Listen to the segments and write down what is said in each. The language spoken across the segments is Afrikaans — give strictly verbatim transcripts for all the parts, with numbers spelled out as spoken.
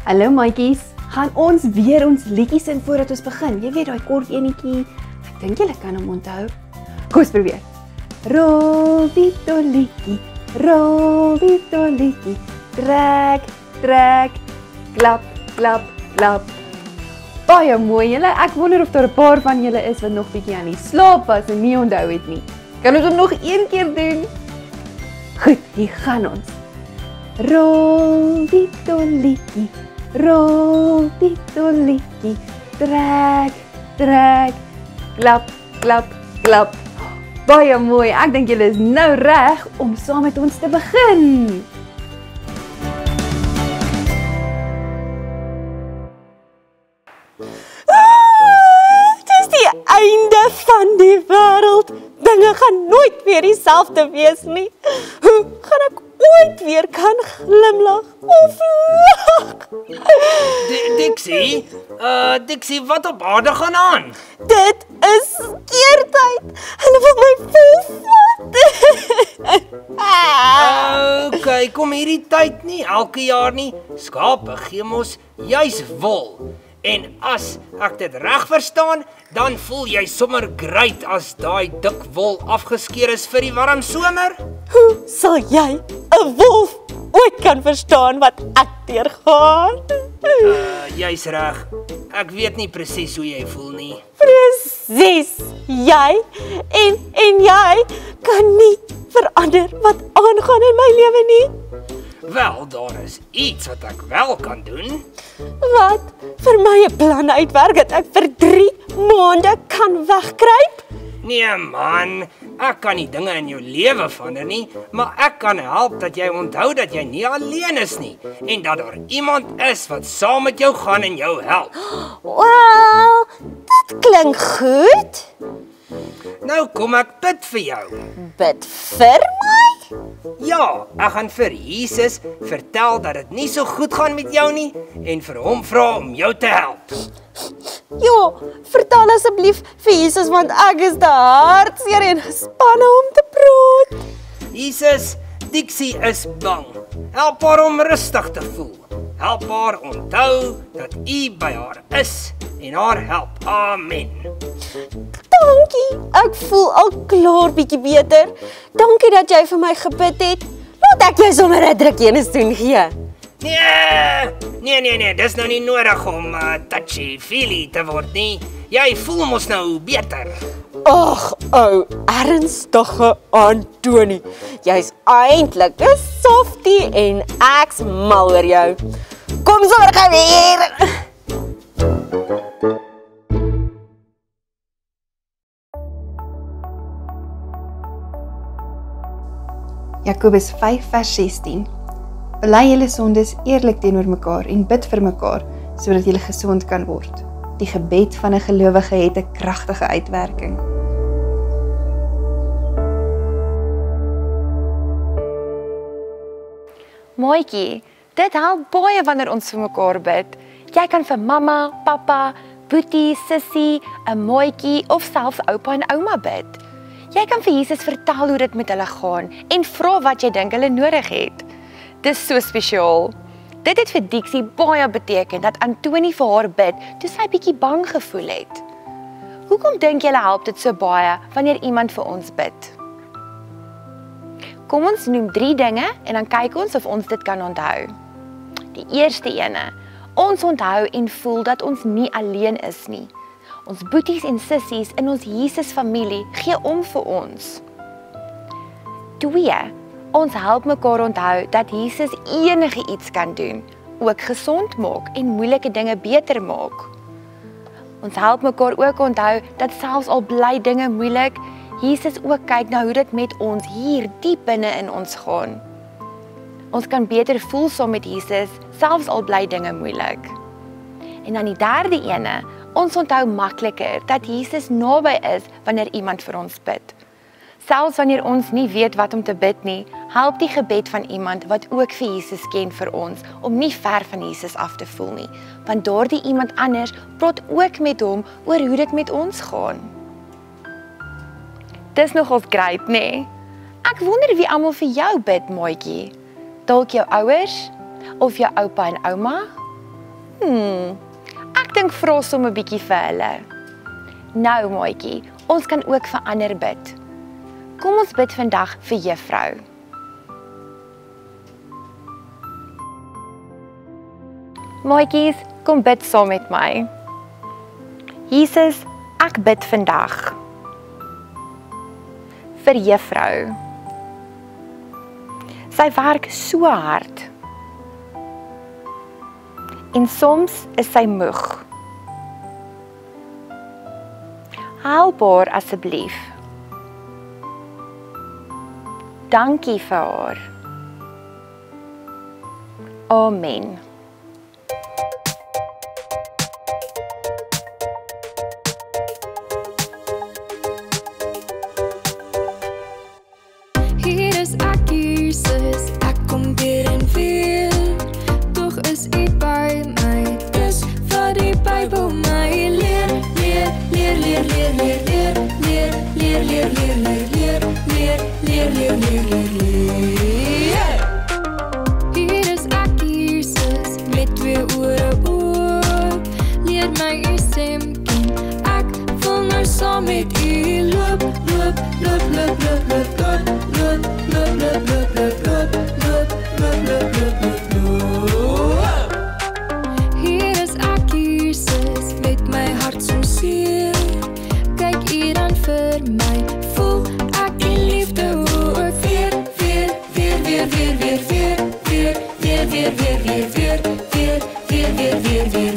Hallo maatjies, gaan ons weer ons liedjies in voordat ons begin. Jy weet daai kort enetjie. Ek dink julle kan hom onthou. Kom ons probeer. Rol die tolletjie, rol die tolletjie. Trek, trek, klap, klap, klap. Baie mooi julle. Ek wonder of daar 'n paar van julle is wat nog bietjie aan die slaap was en nie onthou het nie. Kan ons hom nog een keer doen? Goed, hier gaan ons. Rol die tolletjie, rol die tolletjie. Trek, trek, klap, klap, klap. Baie mooi. Ek dink julle is nou reg om saam met ons te begin. Einde van die wêreld. Dinge gaan nooit weer dieselfde wees nie. Hoe gaan ek ooit weer kan glimlag of lag? Dixie, uh, Dixie, wat op aarde gaan aan? Dit is keertyd. Hulle wil my volvat. Okay, kom hierdie tyd nie, elke jaar nie. Skape gee mos juis wol. En as ek dit reg verstaan, dan voel jy sommer great as daai dik wol afgeskeer is vir die warm somer. Hoe sal jy 'n wolf ooit kan verstaan wat ek deurgaan? Uh, jy's reg. Ek weet nie presies hoe jy voel nie. Presies. Jy en en jy kan nie verander wat aangaan in my lewe nie. Wel, daar is iets wat ek wel kan doen. Wat? Vir my 'n plan uitwerk dat ek vir drie maande kan wegkruip? Nee man, ek kan nie dinge in jou lewe verander nie, maar ek kan help dat jy onthou dat jy nie alleen is nie en dat daar iemand is wat saam met jou gaan en jou help. Wel, dit klink goed. Nou kom ek bid vir jou. Bid vir my? Ja, ek gaan vir Jesus vertel dat dit nie so goed gaan met jou nie en vir hom vra om jou te help. Ja, vertel asseblief vir Jesus want ek is te hartseer en gespanne om te praat. Jesus, Dixie is bang. Help haar om rustig te voel. Help haar onthou dat U by haar is en haar help. Amen. Dankie, ek voel al klaar bietjie beter. Dankie dat jy vir my gebid het. Laat ek jou sommer 'n drukkie en 'n soen gee. Nee, nee, nee, nee, dis nou nie nodig om uh, touchy-feely te word nie. Jy voel mos nou beter. Ag, ou, ernstige Antonie. Jy's eintlik 'n softie en ek's mal oor jou. Kom sommer gou hier. Jakobus vyf vers sestien. Bely julle sondes eerlik teenoor mekaar en bid vir mekaar, sodat julle gesond kan word. Die gebed van 'n gelowige het 'n kragtige uitwerking. Maatjie, dit help baie wanneer ons vir mekaar bid. Jy kan vir mamma, pappa, boetie, sussie, 'n maatjie of selfs oupa en ouma bid. Jy kan vir Jesus vertel hoe dit met hulle gaan en vra wat jy dink hulle nodig het. Dis so spesiaal. Dit het vir Dixie baie beteken dat Antonie vir haar bid toe sy bietjie bang gevoel het. Hoekom dink julle help dit so baie wanneer iemand vir ons bid? Kom ons noem drie dinge en dan kyk ons of ons dit kan onthou. Die eerste ene, ons onthou en voel dat ons nie alleen is nie. Ons boeties en sissies in ons Jesus familie gee om vir ons. Twee, ons help mekaar onthou dat Jesus enige iets kan doen, ook gesond maak en moeilike dinge beter maak. Ons help mekaar ook onthou dat selfs al bly dinge moeilik, Jesus ook kyk na hoe dit met ons hier diep binne in ons gaan. Ons kan beter voel saam met Jesus, selfs al bly dinge moeilik. En dan die derde ene, ons onthou makliker dat Jesus naby is wanneer iemand vir ons bid. Selfs wanneer ons nie weet wat om te bid nie, help die gebed van iemand wat ook vir Jesus ken vir ons, om nie ver van Jesus af te voel nie, want daardie iemand anders praat ook met hom oor hoe dit met ons gaan. Dis nogals great, nê? Nee? Ek wonder wie almal vir jou bid, maatjie. Dalk jou ouers of jou oupa en ouma? Hmm, ek dink vra som 'n bietjie vir hulle. Nou, maatjie, ons kan ook vir ander bid. Kom ons bid vandag vir juffrou. Maatjies, kom bid saam met my. Jesus, ek bid vandag vir juffrou. Sy werk so hard. En soms is sy moeg. Help haar asseblief. Dankie vir haar. Amen. Hier is ek, Jesus, ek kom weer en weer. Tog is U by my, dis wat die Bybel my leer. Leer, leer, leer, leer, leer, leer, leer, leer, leer, leer, leer, leer, leer, leer, leer, leer, leer. Hier is ek, Jesus, met twee ore oop. Leer my U stem ken, ek wil nou saam met U loop, loop, loop, loop, loop, loop, loop, loop, loop, loop, loop, loop, loop, loop, loop, loop, loop, loop, loop. Hier is ek, Jesus, met my hart so seer. Kyk U dan vir my, voel ek die liefde hoe ek weer, weer, weer, weer, weer, weer, weer, weer, weer, weer, weer, weer, weer, weer, weer, weer, weer,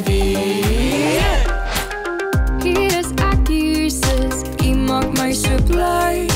weer. Hier is ek, Jesus, U maak my so bly.